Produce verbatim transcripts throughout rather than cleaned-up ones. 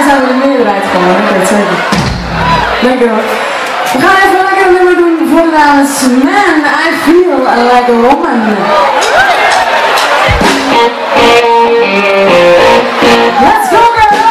zijn we de meerderheid gewoon, ik weet het zeker. Lekker hoor. We gaan even lekker een nummer doen voor de dames. Man, I feel like a woman. Let's go, girl!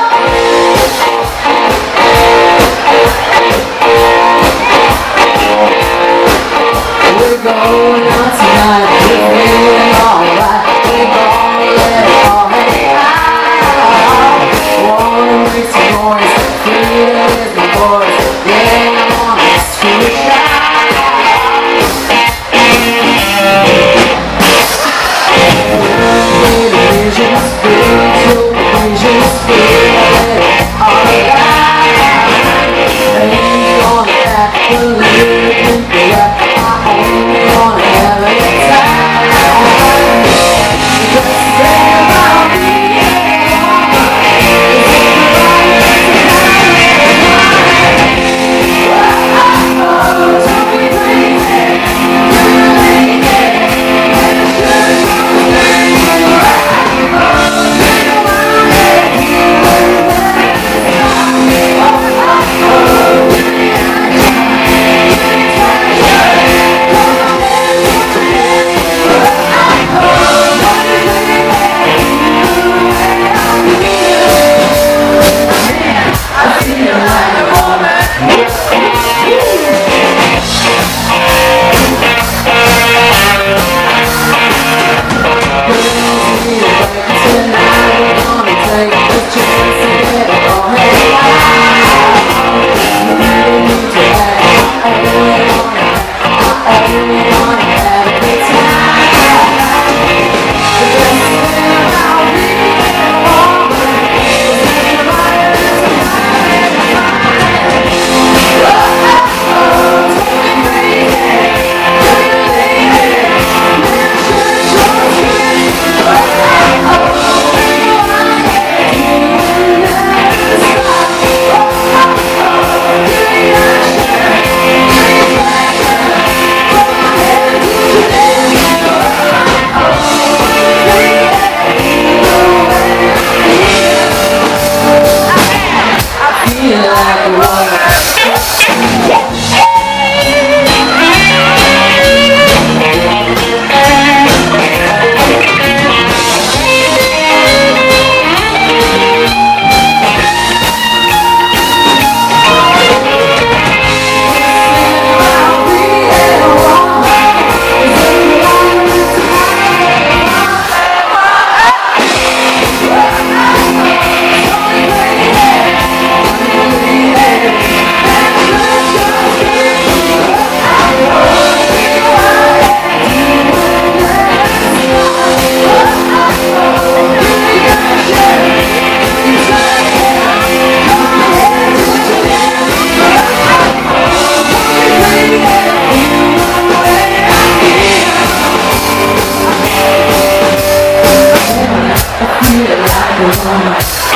We're going out tonight, we're feeling alright. We're gonna let it all hang out. Wanna make some noise, freedom is the voice. Yeah, I wanna scream it shout. Visions, spiritual visions, feel it all around. Ain't gonna act the living correct. I only wanna have a good time. Just say about me. I feel like a woman.